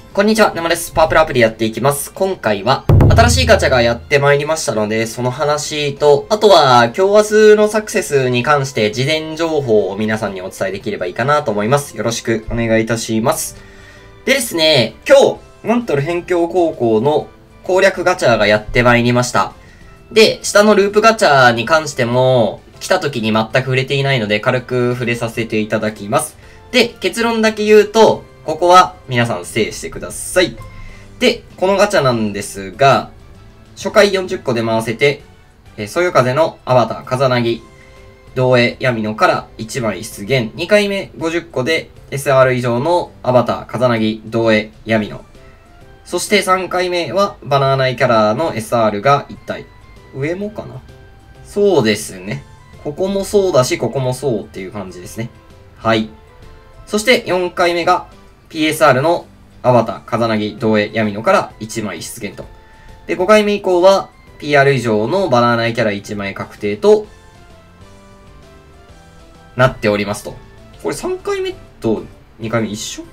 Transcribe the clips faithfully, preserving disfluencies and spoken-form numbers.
こんにちは、沼です。パワープロアプリやっていきます。今回は、新しいガチャがやってまいりましたので、その話と、あとは、今日明日のサクセスに関して事前情報を皆さんにお伝えできればいいかなと思います。よろしくお願いいたします。でですね、今日、マントル辺境高校の攻略ガチャがやってまいりました。で、下のループガチャに関しても、来た時に全く触れていないので、軽く触れさせていただきます。で、結論だけ言うと、ここは皆さん制してください。で、このガチャなんですが、初回よんじゅっこで回せて、えー、そよ風のアバター、風なぎ、同影、闇野からいちまい出現。にかいめごじゅっこで エスアール 以上のアバター、風なぎ、同影、闇野。そしてさんかいめはバナー内キャラの エスアール がいち体。上もかな？そうですね。ここもそうだし、ここもそうっていう感じですね。はい。そしてよんかいめが ピーエスアール のアバター、風なぎ、同影、闇野からいちまい出現と。で、ごかいめ以降は ピーアール 以上のバナー内キャラいちまい確定となっておりますと。これさんかいめとにかいめ一緒？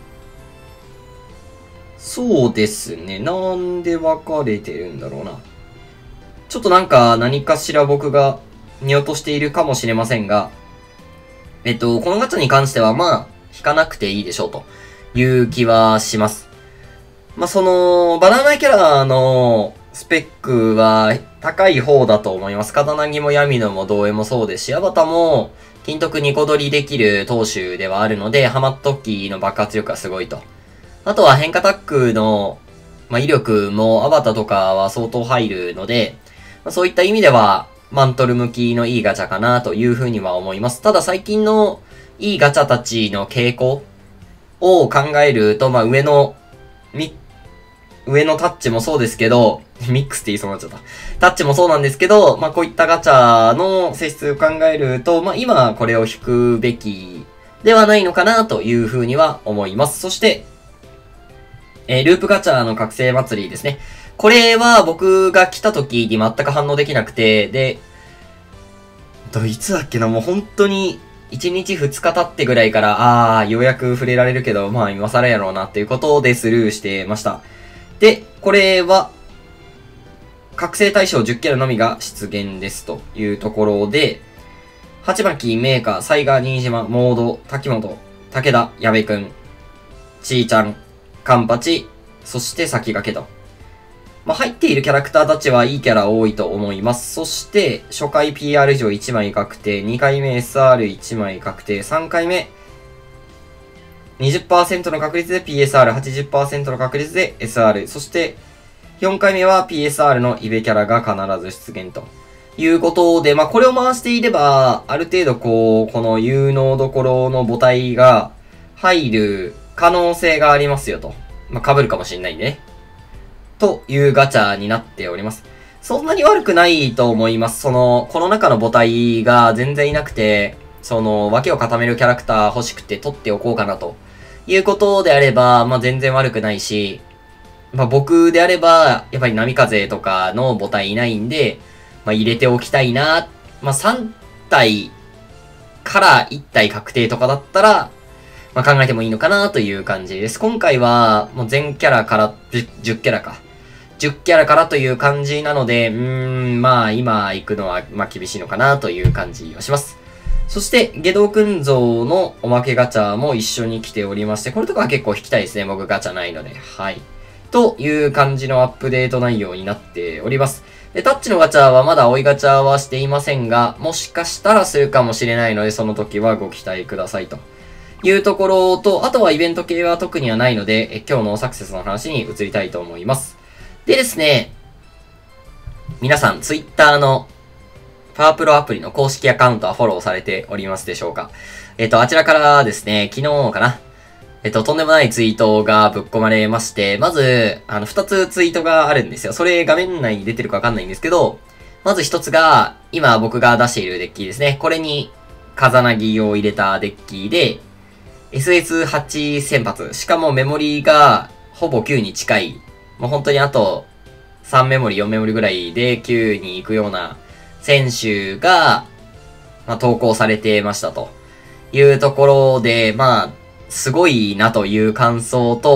そうですね。なんで分かれてるんだろうな。ちょっとなんか何かしら僕が見落としているかもしれませんが、えっと、このガチャに関してはまあ、引かなくていいでしょうという気はします。まあ、その、バナナキャラのスペックは高い方だと思います。刀木も闇野も同影もそうですし、アバタも金徳にこ取りできる投手ではあるので、ハマっ時の爆発力がすごいと。あとは変化タックの、まあ、威力もアバタとかは相当入るので、まあ、そういった意味では、マントル向きのいいガチャかなというふうには思います。ただ最近のいいガチャたちの傾向を考えると、まあ、上の、み、上のタッチもそうですけど、ミックスって言いそうになっちゃった。タッチもそうなんですけど、まあ、こういったガチャの性質を考えると、まあ、今これを引くべきではないのかなというふうには思います。そして、えー、ループガチャの覚醒祭りですね。これは僕が来た時に全く反応できなくて、で、どいつだっけな、もう本当にいちにちふつか経ってぐらいから、あー、ようやく触れられるけど、まあ今更やろうなっていうことでスルーしてました。で、これは、覚醒対象じゅっキャラのみが出現ですというところで、八巻、メーカー、サイガー、新島、モード、滝本、武田、矢部くん、ちーちゃん、カンパチ、そして先駆けと。まあ、入っているキャラクターたちはいいキャラ多いと思います。そして、初回 ピーアール 以上いちまい確定、にかいめ エスアールいちまい確定、さんかいめ にじゅっパーセント の確率で ピーエスアール、はちじゅっパーセント の確率で エスアール、そしてよんかいめは ピーエスアール のイベキャラが必ず出現ということで、まあ、これを回していれば、ある程度こう、この有能どころの母体が入る可能性がありますよと。まあ、被るかもしれないんでね。というガチャになっております。そんなに悪くないと思います。その、この中の母体が全然いなくて、その、脇を固めるキャラクター欲しくて取っておこうかなということであれば、まあ、全然悪くないし、まあ、僕であれば、やっぱり波風とかの母体いないんで、まあ、入れておきたいな。まあ、さん体からいち体確定とかだったら、まあ、考えてもいいのかなという感じです。今回は、もう全キャラからじゅっキャラか。じゅっキャラからという感じなので、うーん、まあ今行くのは、まあ厳しいのかなという感じをします。そして、下道訓像のおまけガチャも一緒に来ておりまして、これとかは結構引きたいですね。僕ガチャないので。はい。という感じのアップデート内容になっております。で、タッチのガチャはまだ追いガチャはしていませんが、もしかしたらするかもしれないので、その時はご期待くださいというところと、あとはイベント系は特にはないので、え今日のサクセスの話に移りたいと思います。でですね、皆さん、ツイッターのパワープロアプリの公式アカウントはフォローされておりますでしょうか？えっと、あちらからですね、昨日かな。えっと、とんでもないツイートがぶっ込まれまして、まず、あの、二つツイートがあるんですよ。それ画面内に出てるかわかんないんですけど、まず一つが、今僕が出しているデッキですね。これに、風なぎを入れたデッキで、エスエスはち 先発。しかもメモリがほぼきゅうに近い。もう本当にあとさんメモリ、よんメモリぐらいできゅうに行くような選手が、まあ、投稿されてましたというところで、まあ、すごいなという感想と、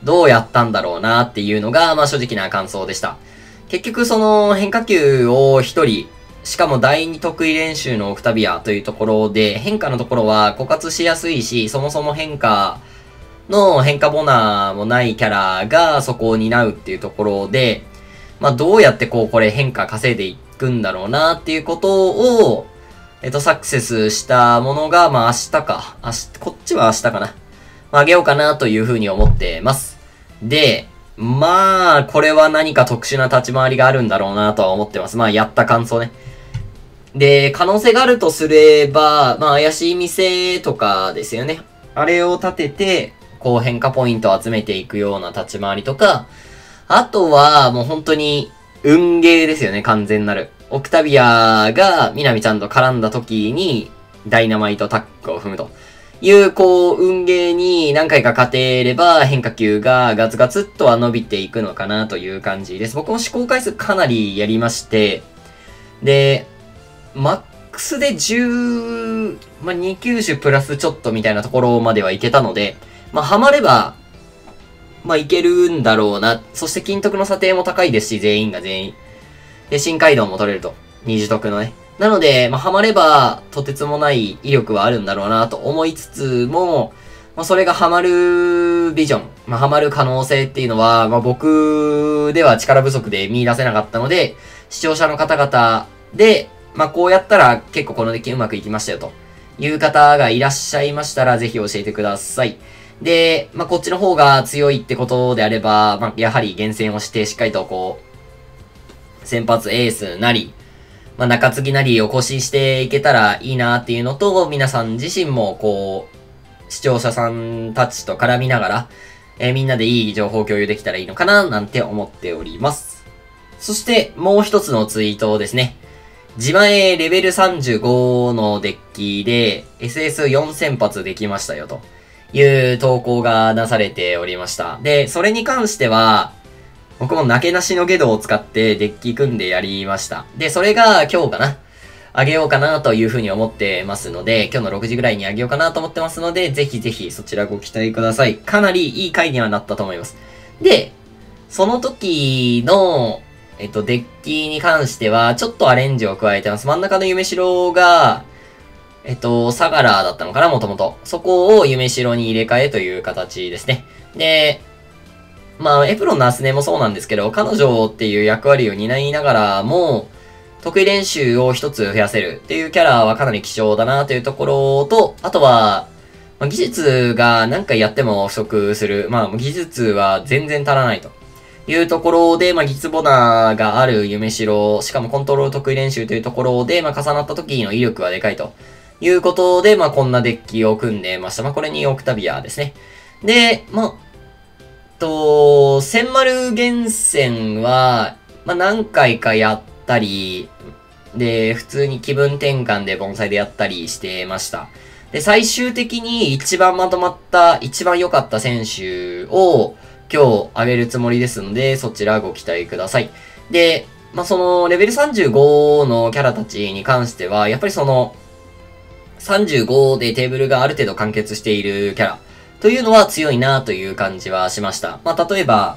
どうやったんだろうなっていうのが、まあ正直な感想でした。結局その変化球を一人、しかも第二得意練習のオクタビアというところで、変化のところは枯渇しやすいし、そもそも変化の変化ボナーもないキャラがそこを担うっていうところで、まあどうやってこうこれ変化稼いでいくんだろうなっていうことを、えっと、サクセスしたものが、まあ明日か。明日、こっちは明日かな。まあ、あげようかなというふうに思ってます。で、まあ、これは何か特殊な立ち回りがあるんだろうなとは思ってます。まあ、やった感想ね。で、可能性があるとすれば、まあ、怪しい店とかですよね。あれを立てて、こう変化ポイントを集めていくような立ち回りとか、あとは、もう本当に、運ゲーですよね、完全なる。オクタビアが、みなみちゃんと絡んだ時に、ダイナマイトタックを踏むと。いう、こう、運ゲーに何回か勝てれば、変化球がガツガツっとは伸びていくのかなという感じです。僕も試行回数かなりやりまして、で、マックスでじゅう、まあ、に球種プラスちょっとみたいなところまではいけたので、まあ、ハマれば、まあ、いけるんだろうな。そして金徳の査定も高いですし、全員が全員。で、新街道も取れると。二次得のね。なので、まあ、ハマれば、とてつもない威力はあるんだろうなと思いつつも、まあ、それがハマるビジョン、まあ、ハマる可能性っていうのは、まあ、僕では力不足で見出せなかったので、視聴者の方々で、まあ、こうやったら結構このデッキうまくいきましたよという方がいらっしゃいましたら、ぜひ教えてください。で、まあ、こっちの方が強いってことであれば、まあ、やはり厳選をしてしっかりとこう、先発エースなり、まあ、中継ぎなりを更新していけたらいいなっていうのと、皆さん自身もこう、視聴者さんたちと絡みながら、えー、みんなでいい情報共有できたらいいのかななんて思っております。そして、もう一つのツイートですね。自前レベルさんじゅうごのデッキで エスエスよん 先発できましたよという投稿が出されておりました。で、それに関しては、僕もなけなしのゲドを使ってデッキ組んでやりました。で、それが今日かな。あげようかなというふうに思ってますので、今日のろくじぐらいにあげようかなと思ってますので、ぜひぜひそちらご期待ください。かなりいい回にはなったと思います。で、その時の、えっと、デッキに関しては、ちょっとアレンジを加えてます。真ん中の夢城が、えっと、サガラだったのかな、もともと。そこを夢城に入れ替えという形ですね。で、まあ、エプロンのアスネもそうなんですけど、彼女っていう役割を担いながらも、得意練習を一つ増やせるっていうキャラはかなり希少だなというところと、あとは、まあ、技術が何回やっても不足する。まあ、技術は全然足らないというところで、まあ、技術ボナーがある夢城、しかもコントロール得意練習というところで、まあ、重なった時の威力はでかいということで、まあ、こんなデッキを組んでました。まあ、これにオクタビアですね。で、まあ、と、千丸厳選は、まあ、何回かやったり、で、普通に気分転換で盆栽でやったりしてました。で、最終的に一番まとまった、一番良かった選手を今日あげるつもりですので、そちらご期待ください。で、まあ、その、レベルさんじゅうごのキャラたちに関しては、やっぱりその、さんじゅうごでテーブルがある程度完結しているキャラ、というのは強いなという感じはしました。まあ、例えば、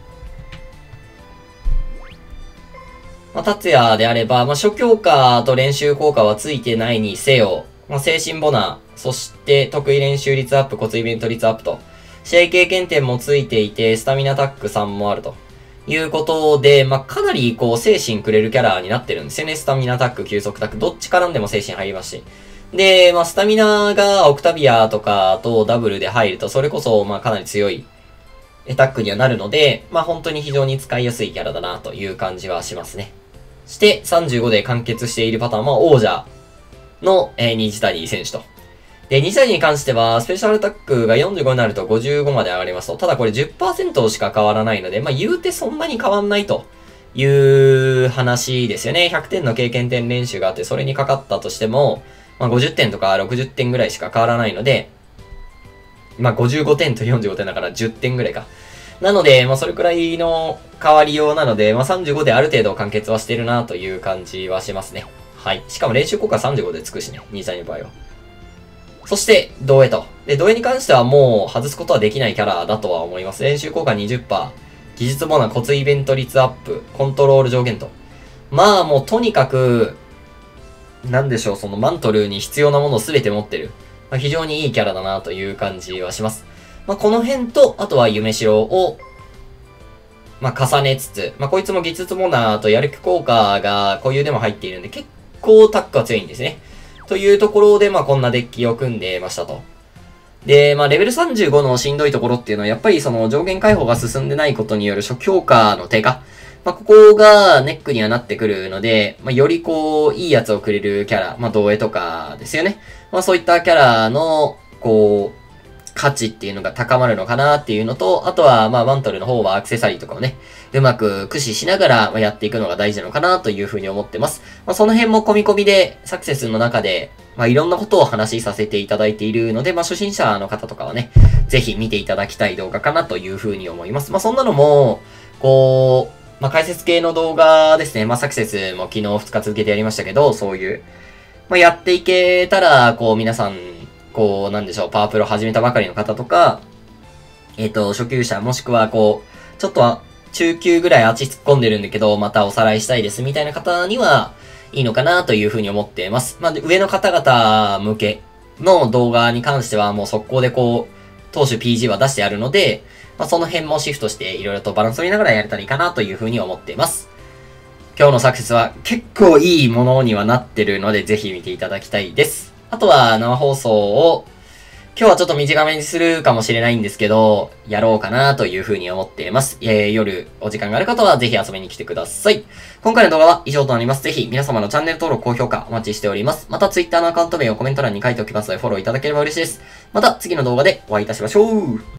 まあ、達也であれば、まあ、初強化と練習効果はついてないにせよ、まあ、精神ボナー、そして得意練習率アップ、コツイベント率アップと、試合経験点もついていて、スタミナタックさんもあるということで、まあ、かなりこう、精神くれるキャラになってるんですよね。スタミナタック、急速タック、どっちからんでも精神入りますし。で、まあ、スタミナがオクタビアとかとダブルで入ると、それこそ、まあ、かなり強いタックにはなるので、まあ、本当に非常に使いやすいキャラだなという感じはしますね。して、さんじゅうごで完結しているパターンは王者の、えー、虹谷選手と。で、虹谷に関しては、スペシャルタックがよんじゅうごになるとごじゅうごまで上がりますと。ただこれ じゅっパーセント しか変わらないので、まあ、言うてそんなに変わんないという話ですよね。ひゃくてんの経験点練習があって、それにかかったとしても、まあ、ごじゅってんとかろくじゅってんぐらいしか変わらないので、まあ、ごじゅうごてんとよんじゅうごてんだからじゅってんぐらいか。なので、まあ、それくらいの変わりようなので、まあ、さんじゅうごである程度完結はしてるなという感じはしますね。はい。しかも練習効果さんじゅうごでつくしね、虹谷の場合は。 そして、同影と。で、同影に関してはもう外すことはできないキャラだとは思います。練習効果 にじゅっパーセント、技術ボーナ骨イベント率アップ、コントロール上限と。まあもうとにかく、なんでしょう、そのマントルに必要なものを全て持ってる。まあ、非常にいいキャラだなという感じはします。まあこの辺と、あとは夢城を、まあ重ねつつ、まあこいつも技術ボーナーとやる気効果が固有でも入っているんで結構タックは強いんですね。というところで、まあこんなデッキを組んでましたと。で、まあレベルさんじゅうごのしんどいところっていうのは、やっぱりその上限解放が進んでないことによる初期評価の低下。まあここがネックにはなってくるので、まあよりこう、いいやつをくれるキャラ、まあ同影とかですよね。まあそういったキャラの、こう、価値っていうのが高まるのかなっていうのと、あとは、まあ、マントルの方はアクセサリーとかをね、うまく駆使しながらやっていくのが大事なのかなというふうに思ってます。まあ、その辺も込み込みで、サクセスの中で、まあ、いろんなことを話しさせていただいているので、まあ、初心者の方とかはね、ぜひ見ていただきたい動画かなというふうに思います。まあ、そんなのも、こう、まあ、解説系の動画ですね。まあ、サクセスも昨日ふつか続けてやりましたけど、そういう、まあ、やっていけたら、こう、皆さん、こう、なんでしょう、パワープロ始めたばかりの方とか、えっと、初級者、もしくは、こう、ちょっとは、中級ぐらい足突っ込んでるんだけど、またおさらいしたいです、みたいな方には、いいのかなというふうに思っています。まあ、上の方々向けの動画に関しては、もう速攻でこう、当主 ピージー は出してあるので、まあ、その辺もシフトして、いろいろとバランスを取りながらやれたらいいかなというふうに思っています。今日のサクセスは結構いいものにはなってるので、ぜひ見ていただきたいです。あとは生放送を、今日はちょっと短めにするかもしれないんですけど、やろうかなというふうに思っています。えー、夜お時間がある方はぜひ遊びに来てください。今回の動画は以上となります。ぜひ皆様のチャンネル登録、高評価お待ちしております。また Twitter のアカウント名をコメント欄に書いておきますのでフォローいただければ嬉しいです。また次の動画でお会いいたしましょう。